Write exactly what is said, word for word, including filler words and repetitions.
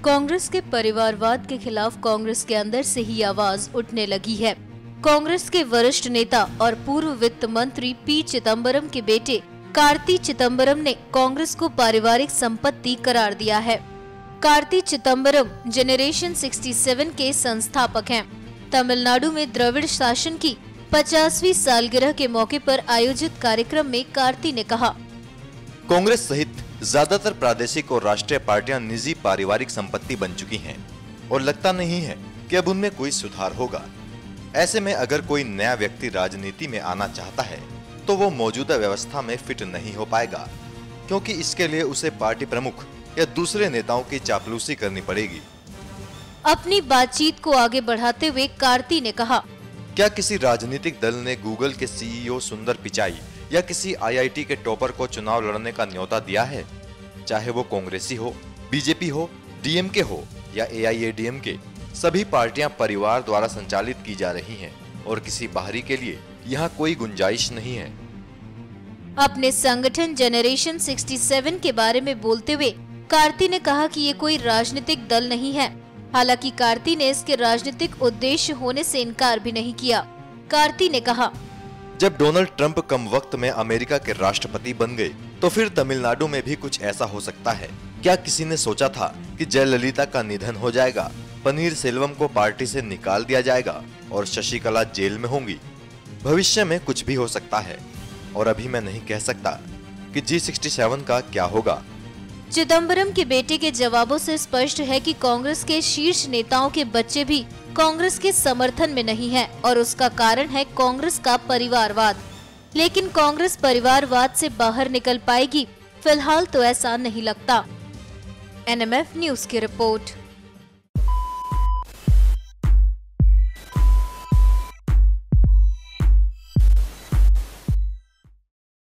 कांग्रेस के परिवारवाद के खिलाफ कांग्रेस के अंदर से ही आवाज उठने लगी है। कांग्रेस के वरिष्ठ नेता और पूर्व वित्त मंत्री पी चिदम्बरम के बेटे कार्ति चिदम्बरम ने कांग्रेस को पारिवारिक संपत्ति करार दिया है। कार्ति चिदम्बरम जेनरेशन सड़सठ के संस्थापक हैं। तमिलनाडु में द्रविड़ शासन की पचासवीं सालगिरह के मौके पर आयोजित कार्यक्रम में कार्ति ने कहा, कांग्रेस सहित ज्यादातर प्रादेशिक और राष्ट्रीय पार्टियां निजी पारिवारिक संपत्ति बन चुकी हैं और लगता नहीं है कि अब उनमें कोई सुधार होगा। ऐसे में अगर कोई नया व्यक्ति राजनीति में आना चाहता है तो वो मौजूदा व्यवस्था में फिट नहीं हो पाएगा, क्योंकि इसके लिए उसे पार्टी प्रमुख या दूसरे नेताओं की चापलूसी करनी पड़ेगी। अपनी बातचीत को आगे बढ़ाते हुए कार्ति ने कहा, क्या किसी राजनीतिक दल ने गूगल के सीईओ सुंदर पिचाई या किसी आईआईटी के टॉपर को चुनाव लड़ने का न्योता दिया है? चाहे वो कांग्रेसी हो, बीजेपी हो, डीएमके हो या एआईएडीएमके, सभी पार्टियां परिवार द्वारा संचालित की जा रही हैं और किसी बाहरी के लिए यहाँ कोई गुंजाइश नहीं है। अपने संगठन जेनरेशन सड़सठ के बारे में बोलते हुए कार्ति ने कहा कि ये कोई राजनीतिक दल नहीं है। हालांकि कार्ति ने इसके राजनीतिक उद्देश्य होने से इनकार भी नहीं किया। कार्ति ने कहा, जब डोनाल्ड ट्रंप कम वक्त में अमेरिका के राष्ट्रपति बन गए तो फिर तमिलनाडु में भी कुछ ऐसा हो सकता है। क्या किसी ने सोचा था कि जयललिता का निधन हो जाएगा, पनीर सेल्वम को पार्टी से निकाल दिया जाएगा और शशिकला जेल में होंगी? भविष्य में कुछ भी हो सकता है और अभी मैं नहीं कह सकता कि जी सड़सठ का क्या होगा। चिदम्बरम के बेटे के जवाबों से स्पष्ट है कि कांग्रेस के शीर्ष नेताओं के बच्चे भी कांग्रेस के समर्थन में नहीं हैं और उसका कारण है कांग्रेस का परिवारवाद। लेकिन कांग्रेस परिवारवाद से बाहर निकल पाएगी, फिलहाल तो ऐसा नहीं लगता। एनएमएफ न्यूज की रिपोर्ट।